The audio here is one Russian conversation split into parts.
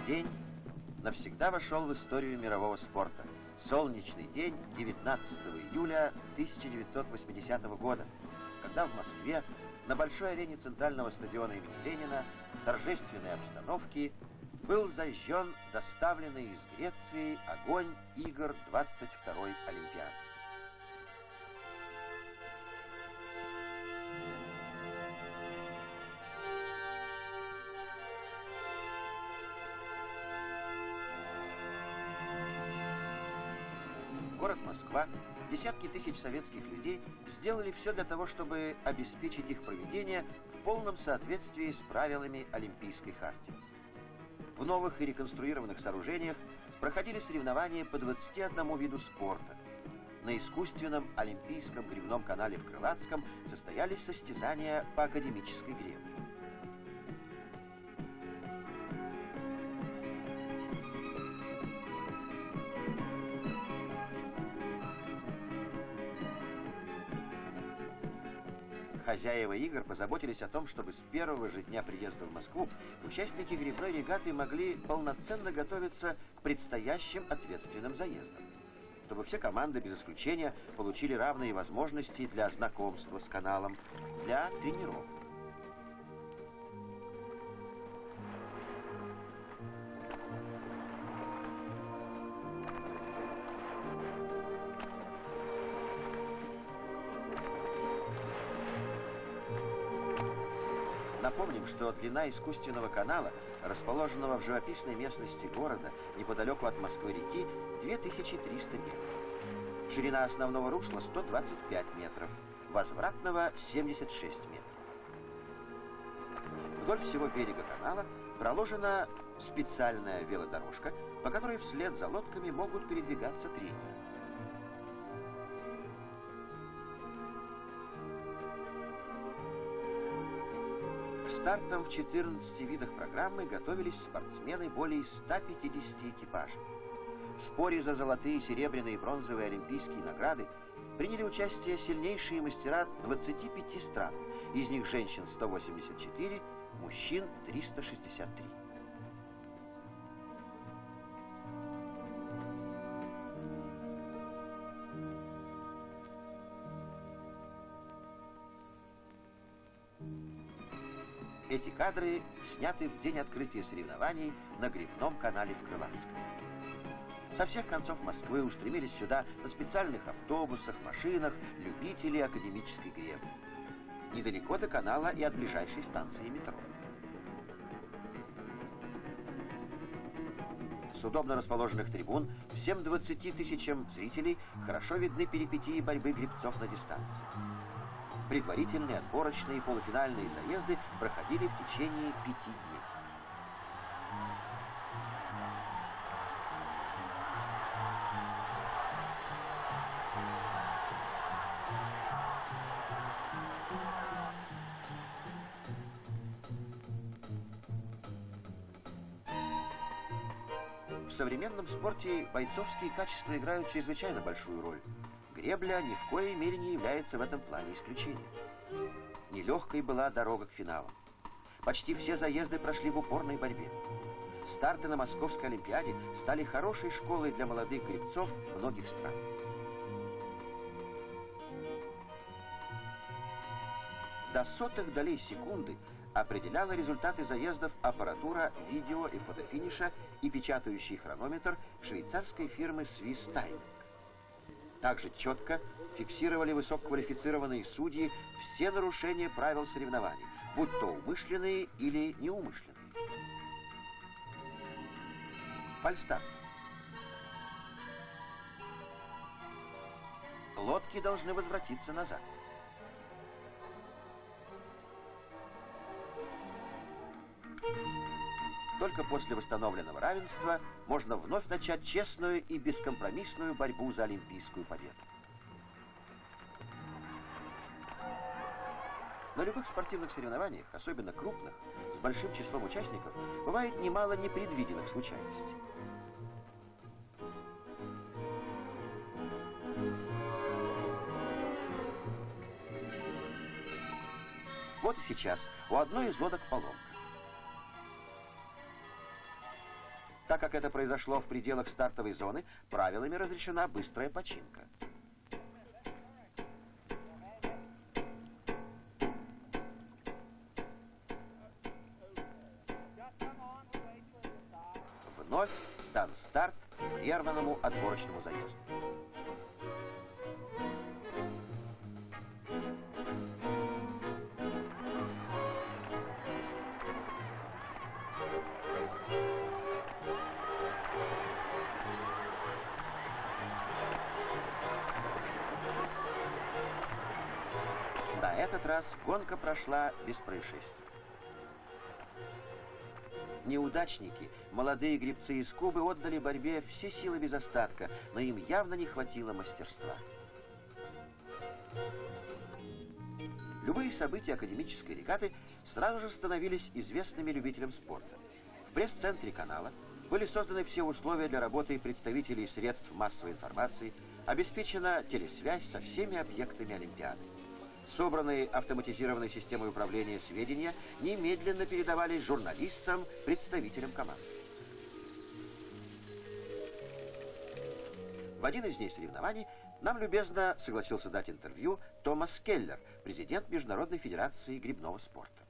день навсегда вошел в историю мирового спорта. Солнечный день 19 июля 1980 года, когда в Москве на большой арене Центрального стадиона имени Ленина в торжественной обстановке был зажжен доставленный из Греции огонь игр 22-й Олимпиады. Город Москва, десятки тысяч советских людей сделали все для того, чтобы обеспечить их проведение в полном соответствии с правилами Олимпийской хартии. В новых и реконструированных сооружениях проходили соревнования по 21 виду спорта. На искусственном Олимпийском гребном канале в Крылатском состоялись состязания по академической гребле. Хозяева игр позаботились о том, чтобы с первого же дня приезда в Москву участники гребной регаты могли полноценно готовиться к предстоящим ответственным заездам, чтобы все команды без исключения получили равные возможности для знакомства с каналом, для тренировок. Напомним, что длина искусственного канала, расположенного в живописной местности города, неподалеку от Москвы-реки, 2300 метров. Ширина основного русла 125 метров, возвратного 76 метров. Вдоль всего берега канала проложена специальная велодорожка, по которой вслед за лодками могут передвигаться тренеры. Стартом в 14 видах программы готовились спортсмены более 150 экипажей. В споре за золотые, серебряные и бронзовые олимпийские награды приняли участие сильнейшие мастера 25 стран, из них женщин 184, мужчин 363. Эти кадры сняты в день открытия соревнований на гребном канале в Крылатском. Со всех концов Москвы устремились сюда на специальных автобусах, машинах любители академической гребли. Недалеко до канала и от ближайшей станции метро. С удобно расположенных трибун всем 20 тысячам зрителей хорошо видны перипетии борьбы гребцов на дистанции. Предварительные, отборочные и полуфинальные заезды проходили в течение 5 дней. В современном спорте бойцовские качества играют чрезвычайно большую роль. Гребля ни в коей мере не является в этом плане исключением. Нелегкой была дорога к финалам. Почти все заезды прошли в упорной борьбе. Старты на Московской Олимпиаде стали хорошей школой для молодых гребцов многих стран. До сотых долей секунды определяла результаты заездов аппаратура видео и фотофиниша и печатающий хронометр швейцарской фирмы Swiss Timing. Также четко фиксировали высококвалифицированные судьи все нарушения правил соревнований, будь то умышленные или неумышленные. Фальстарт. Лодки должны возвратиться назад. Только после восстановленного равенства можно вновь начать честную и бескомпромиссную борьбу за олимпийскую победу. На любых спортивных соревнованиях, особенно крупных, с большим числом участников, бывает немало непредвиденных случайностей. Вот и сейчас у одной из лодок поломка. Так как это произошло в пределах стартовой зоны, правилами разрешена быстрая починка. Вновь дан старт прерванному отборочному заезду. На этот раз гонка прошла без происшествий. Неудачники, молодые гребцы из Кубы, отдали борьбе все силы без остатка, но им явно не хватило мастерства. Любые события академической регаты сразу же становились известными любителям спорта. В пресс-центре канала были созданы все условия для работы представителей средств массовой информации, обеспечена телесвязь со всеми объектами Олимпиады. Собранные автоматизированной системой управления сведения немедленно передавались журналистам, представителям команд. В один из дней соревнований нам любезно согласился дать интервью Томас Келлер, президент Международной федерации гребного спорта.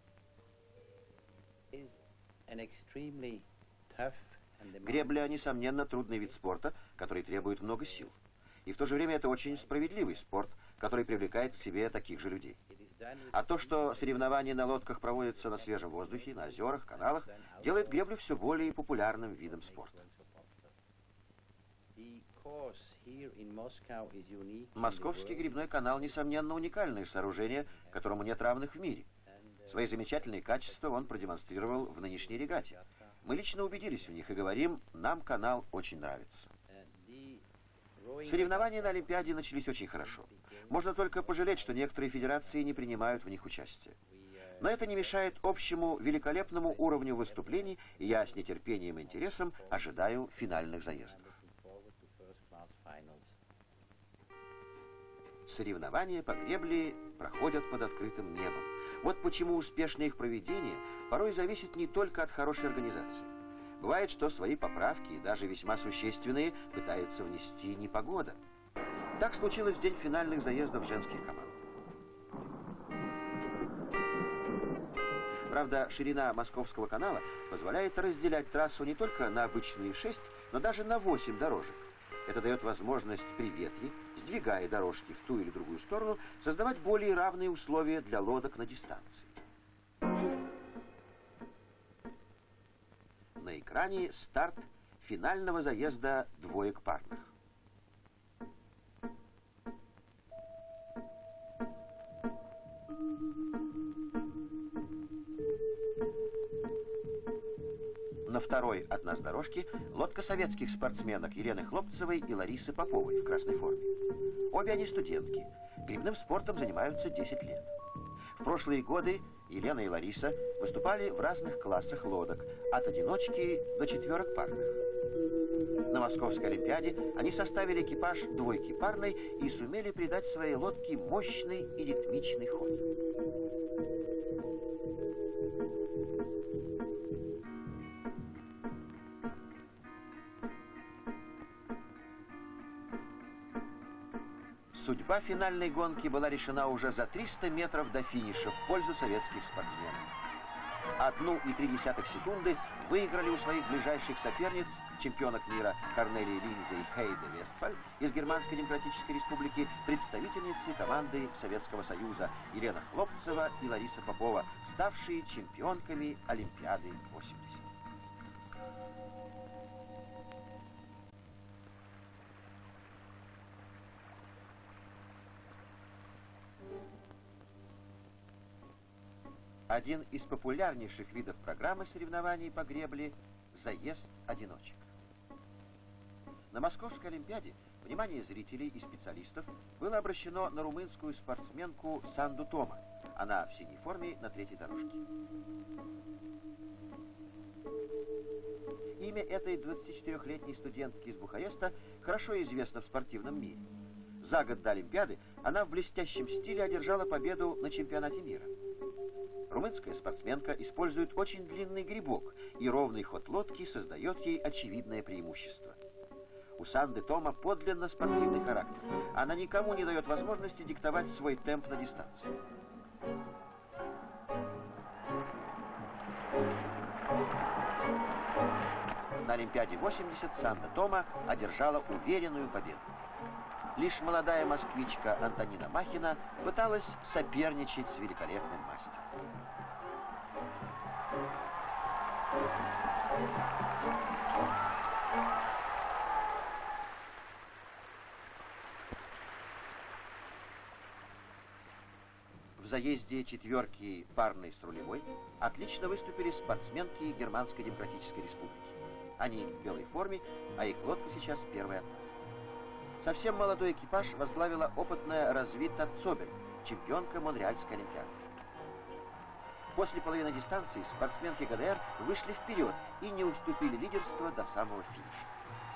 Гребля, несомненно, трудный вид спорта, который требует много сил. И в то же время это очень справедливый спорт, который привлекает к себе таких же людей. А то, что соревнования на лодках проводятся на свежем воздухе, на озерах, каналах, делает греблю все более популярным видом спорта. Московский гребной канал, несомненно, уникальное сооружение, которому нет равных в мире. Свои замечательные качества он продемонстрировал в нынешней регате. Мы лично убедились в них и говорим, нам канал очень нравится. Соревнования на Олимпиаде начались очень хорошо. Можно только пожалеть, что некоторые федерации не принимают в них участие. Но это не мешает общему великолепному уровню выступлений, и я с нетерпением и интересом ожидаю финальных заездов. Соревнования по гребле проходят под открытым небом. Вот почему успешное их проведение порой зависит не только от хорошей организации. Бывает, что свои поправки, и даже весьма существенные, пытается внести непогода. Так случилось в день финальных заездов женских команд. Правда, ширина Московского канала позволяет разделять трассу не только на обычные 6, но даже на 8 дорожек. Это дает возможность при ветре, сдвигая дорожки в ту или другую сторону, создавать более равные условия для лодок на дистанции. На экране старт финального заезда двоек парных. На второй от нас дорожке лодка советских спортсменок Елены Хлопцевой и Ларисы Поповой в красной форме. Обе они студентки. Гребным спортом занимаются 10 лет. В прошлые годы Елена и Лариса выступали в разных классах лодок, от одиночки до четверок парных. На Московской Олимпиаде они составили экипаж двойки парной и сумели придать своей лодке мощный и ритмичный ход. Судьба финальной гонки была решена уже за 300 метров до финиша в пользу советских спортсменов. 1,3 секунды выиграли у своих ближайших соперниц чемпионок мира Корнелии Линзе и Хейде Вестфаль из Германской Демократической Республики, представительницы команды Советского Союза Елена Хлопцева и Лариса Попова, ставшие чемпионками Олимпиады 80. Один из популярнейших видов программы соревнований по гребле – заезд одиночек. На Московской Олимпиаде внимание зрителей и специалистов было обращено на румынскую спортсменку Санду Тома. Она в синей форме на третьей дорожке. Имя этой 24-летней студентки из Бухареста хорошо известно в спортивном мире. За год до Олимпиады она в блестящем стиле одержала победу на чемпионате мира. Румынская спортсменка использует очень длинный грибок, и ровный ход лодки создает ей очевидное преимущество. У Санды Тома подлинно спортивный характер. Она никому не дает возможности диктовать свой темп на дистанции. На Олимпиаде 80 Санда Тома одержала уверенную победу. Лишь молодая москвичка Антонина Махина пыталась соперничать с великолепным мастером. В заезде четверки парной с рулевой отлично выступили спортсменки Германской Демократической Республики. Они в белой форме, а их лодка сейчас первая от нас. Совсем молодой экипаж возглавила опытная Развита Цобель, чемпионка Монреальской Олимпиады. После половины дистанции спортсменки ГДР вышли вперед и не уступили лидерство до самого финиша.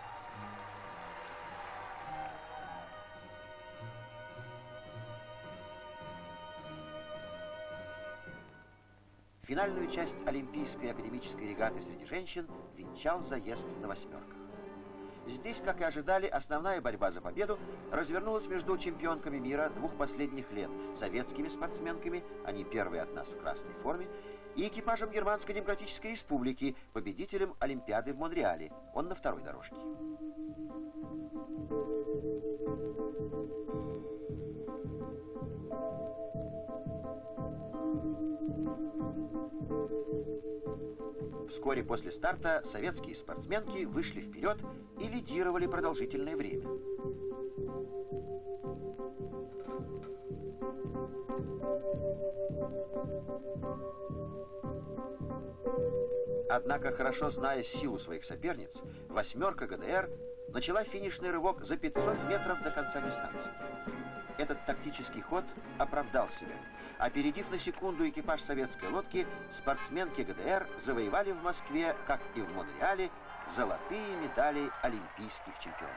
Финальную часть Олимпийской академической регаты среди женщин венчал заезд на восьмерках. Здесь, как и ожидали, основная борьба за победу развернулась между чемпионками мира двух последних лет, советскими спортсменками, они первые от нас в красной форме, и экипажем Германской Демократической Республики, победителем Олимпиады в Монреале, он на второй дорожке. Вскоре после старта советские спортсменки вышли вперед и лидировали продолжительное время. Однако, хорошо зная силу своих соперниц, восьмерка ГДР начала финишный рывок за 500 метров до конца дистанции. Этот тактический ход оправдал себя. Опередив на секунду экипаж советской лодки, спортсменки ГДР завоевали в Москве, как и в Монреале, золотые медали олимпийских чемпионов.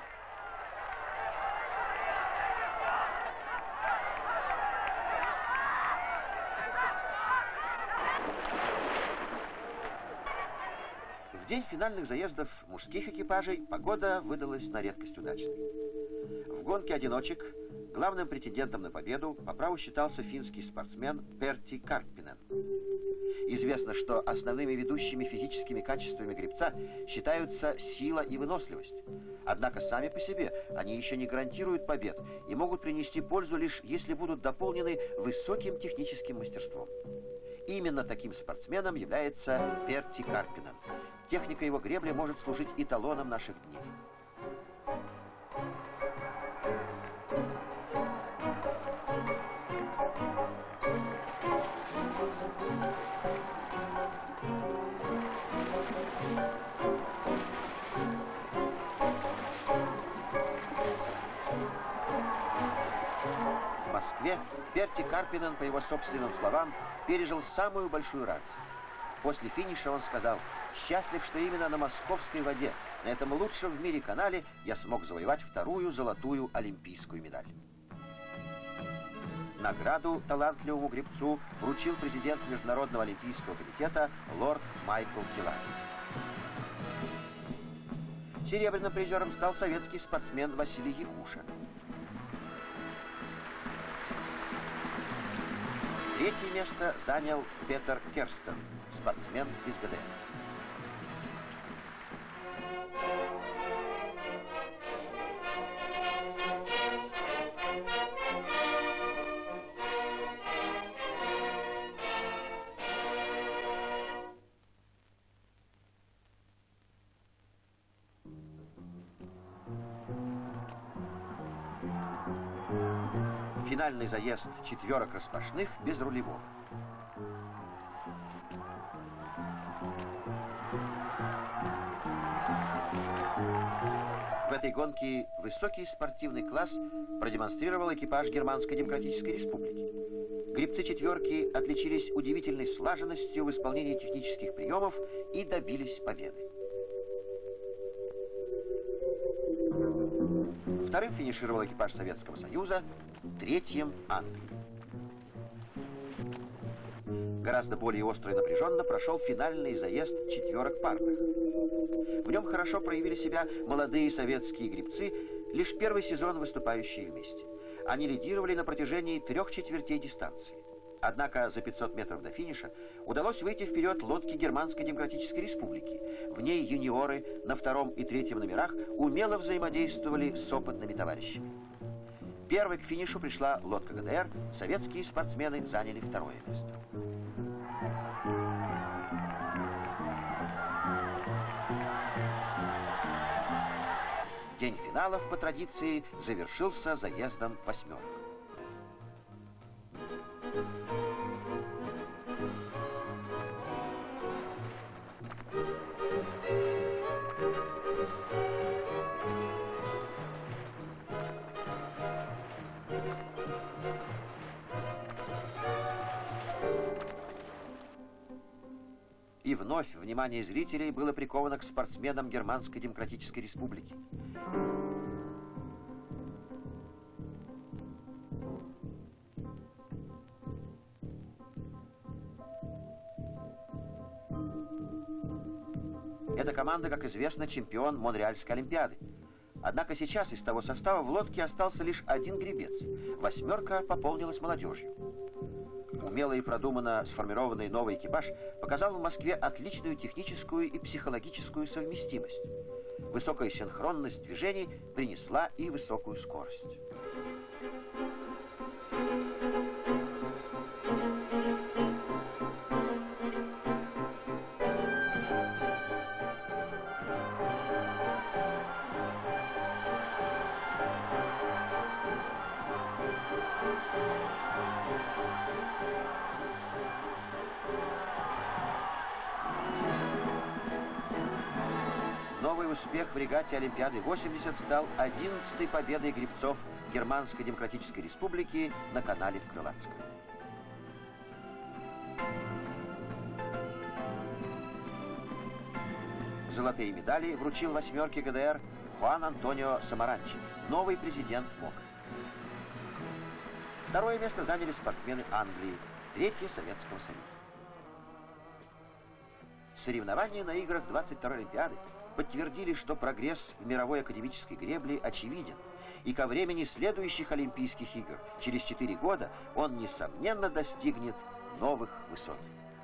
В день финальных заездов мужских экипажей погода выдалась на редкость удачной. В гонке одиночек главным претендентом на победу по праву считался финский спортсмен Перти Карппинен. Известно, что основными ведущими физическими качествами гребца считаются сила и выносливость. Однако сами по себе они еще не гарантируют побед и могут принести пользу лишь если будут дополнены высоким техническим мастерством. Именно таким спортсменом является Перти Карппинен. Техника его гребли может служить эталоном наших дней. В Москве Перти Карппинен, по его собственным словам, пережил самую большую радость. После финиша он сказал: «Счастлив, что именно на московской воде, на этом лучшем в мире канале, я смог завоевать вторую золотую олимпийскую медаль». Награду талантливому гребцу вручил президент Международного олимпийского комитета лорд Майкл Килани. Серебряным призером стал советский спортсмен Василий Якуша. Третье место занял Петер Керстен, спортсмен из ГДР. Финальный заезд четверок распашных без рулевого. В этой гонке высокий спортивный класс продемонстрировал экипаж Германской Демократической Республики. Гребцы четверки отличились удивительной слаженностью в исполнении технических приемов и добились победы. Вторым финишировал экипаж Советского Союза, третьим — Англия. Гораздо более остро и напряженно прошел финальный заезд четверок парных. В нем хорошо проявили себя молодые советские гребцы, лишь первый сезон выступающие вместе. Они лидировали на протяжении 3/4 дистанции. Однако за 500 метров до финиша удалось выйти вперед лодке Германской Демократической Республики. В ней юниоры на 2 и 3 номерах умело взаимодействовали с опытными товарищами. Первой к финишу пришла лодка ГДР, советские спортсмены заняли 2-е место. День финалов, по традиции, завершился заездом 8. И вновь внимание зрителей было приковано к спортсменам Германской Демократической Республики. Эта команда, как известно, чемпион Монреальской Олимпиады. Однако сейчас из того состава в лодке остался лишь один гребец. 8 пополнилась молодежью. Умело и продуманно сформированный новый экипаж показал в Москве отличную техническую и психологическую совместимость. Высокая синхронность движений принесла и высокую скорость. Новый успех в регате Олимпиады-80 стал 11-й победой гребцов Германской Демократической Республики на канале в Крылатском. Золотые медали вручил 8-ке ГДР Хуан Антонио Самаранчи, новый президент МОК. 2-е место заняли спортсмены Англии, 3-е Советского Союза. Соревнования на играх 22-й Олимпиады подтвердили, что прогресс в мировой академической гребле очевиден, и ко времени следующих Олимпийских игр, через 4 года, он, несомненно, достигнет новых высот.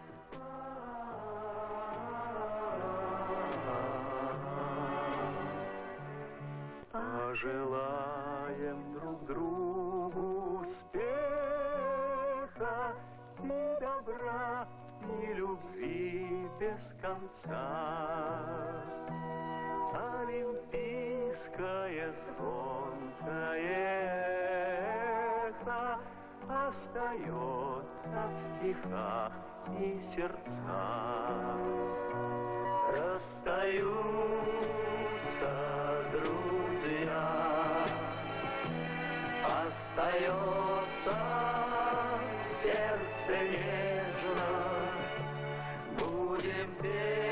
Пожелаем друг другу успеха, ни добра, ни любви без конца. Олимпийское звонкое эхо остается в стихах и сердцах. Расстаются друзья, остается в сердце нежно, будем петь